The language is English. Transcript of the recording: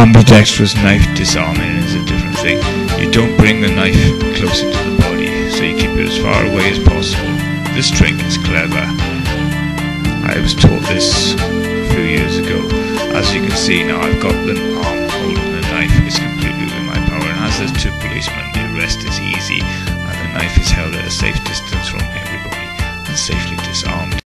Ambidextrous knife disarming is a different thing. You don't bring the knife closer to the body, so you keep it as far away as possible. This trick is clever. I was taught this a few years ago. As you can see now, I've got the arm holding the knife. It's completely within my power, and as there's two policemen, the arrest is easy, and the knife is held at a safe distance from everybody and safely disarmed.